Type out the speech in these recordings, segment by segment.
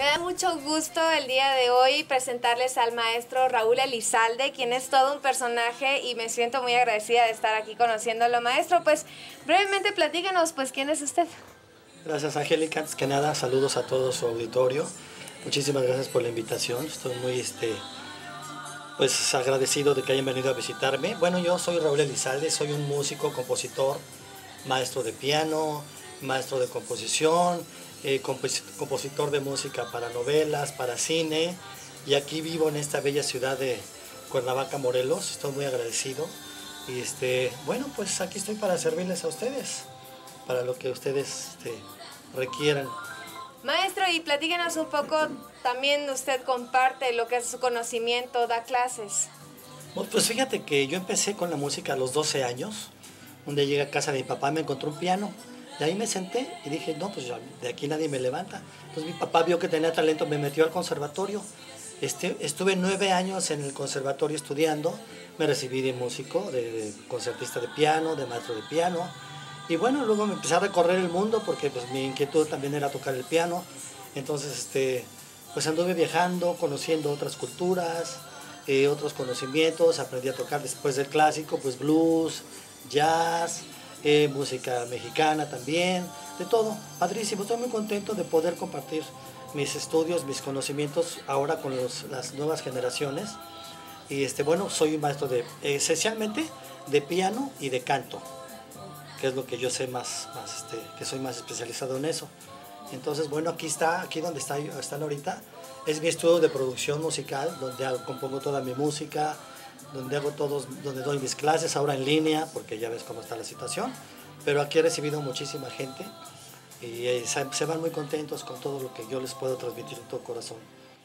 Me da mucho gusto el día de hoy presentarles al maestro Raúl Elizalde, quien es todo un personaje y me siento muy agradecida de estar aquí conociéndolo. Maestro, pues brevemente platícanos, pues, ¿quién es usted? Gracias, Angélica. Antes que nada, saludos a todo su auditorio. Muchísimas gracias por la invitación. Estoy muy pues agradecido de que hayan venido a visitarme. Bueno, yo soy Raúl Elizalde, soy un músico, compositor, maestro de piano, maestro de composición, compositor de música para novelas, para cine, y aquí vivo en esta bella ciudad de Cuernavaca, Morelos. Estoy muy agradecido y bueno, pues aquí estoy para servirles a ustedes, para lo que ustedes requieran. Maestro, y platíquenos un poco, también usted comparte lo que es su conocimiento, da clases. Pues fíjate que yo empecé con la música a los 12 años. Un día llegué a casa de mi papá y me encontró un piano. Y ahí me senté y dije, no, pues de aquí nadie me levanta. Entonces mi papá vio que tenía talento, me metió al conservatorio. Estuve 9 años en el conservatorio estudiando. Me recibí de músico, de concertista de piano, de maestro de piano. Y bueno, luego me empecé a recorrer el mundo porque pues mi inquietud también era tocar el piano. Entonces, pues anduve viajando, conociendo otras culturas, otros conocimientos. Aprendí a tocar después del clásico, pues blues, jazz, música mexicana también, de todo. Padrísimo, estoy muy contento de poder compartir mis estudios, mis conocimientos ahora con las nuevas generaciones. Y bueno, soy maestro esencialmente de piano y de canto, que es lo que yo sé que soy más especializado en eso. Entonces, bueno, aquí donde están ahorita, es mi estudio de producción musical, donde compongo toda mi música, donde doy mis clases ahora en línea, porque ya ves cómo está la situación, pero aquí he recibido muchísima gente y se van muy contentos con todo lo que yo les puedo transmitir en todo corazón.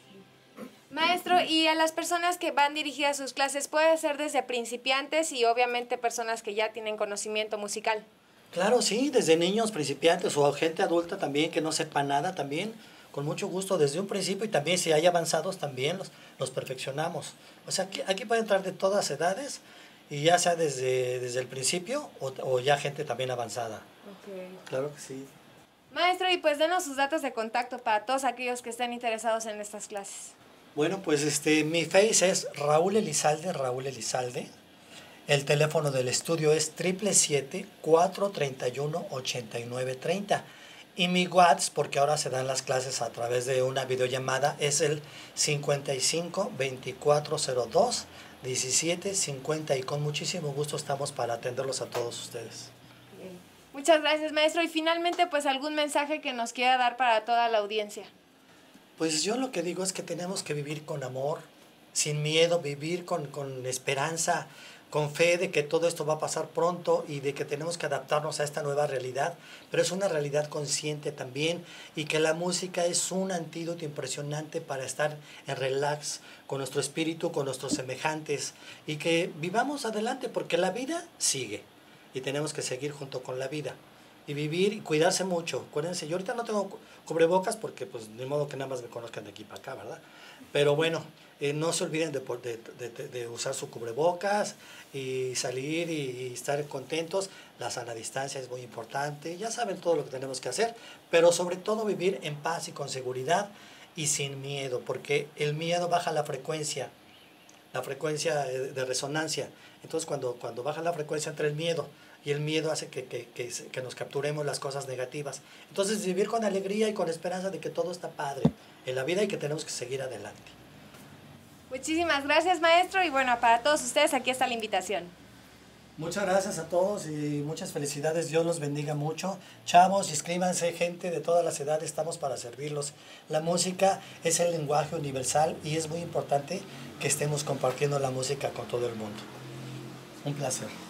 Maestro, y a las personas que van dirigidas sus clases, puede ser desde principiantes y obviamente personas que ya tienen conocimiento musical. Claro, sí, desde niños principiantes o gente adulta también que no sepa nada también, con mucho gusto desde un principio, y también si hay avanzados también los perfeccionamos. O sea, aquí puede entrar de todas edades y ya sea desde el principio o ya gente también avanzada. Okay. Claro que sí. Maestro, y pues denos sus datos de contacto para todos aquellos que estén interesados en estas clases. Bueno, pues mi face es Raúl Elizalde, Raúl Elizalde. El teléfono del estudio es 777-431-8930. Y mi WhatsApp, porque ahora se dan las clases a través de una videollamada, es el 55-2402-1750. Y con muchísimo gusto estamos para atenderlos a todos ustedes. Bien. Muchas gracias, maestro. Y finalmente, pues algún mensaje que nos quiera dar para toda la audiencia. Pues yo lo que digo es que tenemos que vivir con amor, sin miedo, vivir con esperanza, con fe de que todo esto va a pasar pronto y de que tenemos que adaptarnos a esta nueva realidad, pero es una realidad consciente también, y que la música es un antídoto impresionante para estar en relax con nuestro espíritu, con nuestros semejantes, y que vivamos adelante porque la vida sigue y tenemos que seguir junto con la vida. Y vivir y cuidarse mucho. Acuérdense, yo ahorita no tengo cubrebocas porque pues ni modo que nada más me conozcan de aquí para acá, ¿verdad? Pero bueno, no se olviden de usar su cubrebocas y salir y estar contentos. La sana distancia es muy importante. Ya saben todo lo que tenemos que hacer, pero sobre todo vivir en paz y con seguridad y sin miedo, porque el miedo baja la frecuencia de resonancia. Entonces cuando baja la frecuencia entra el miedo, y el miedo hace que nos capturemos las cosas negativas. Entonces vivir con alegría y con esperanza de que todo está padre en la vida y que tenemos que seguir adelante. Muchísimas gracias, maestro, y bueno, para todos ustedes aquí está la invitación. Muchas gracias a todos y muchas felicidades. Dios los bendiga mucho. Chavos, inscríbanse, gente de todas las edades, estamos para servirlos. La música es el lenguaje universal y es muy importante que estemos compartiendo la música con todo el mundo. Un placer.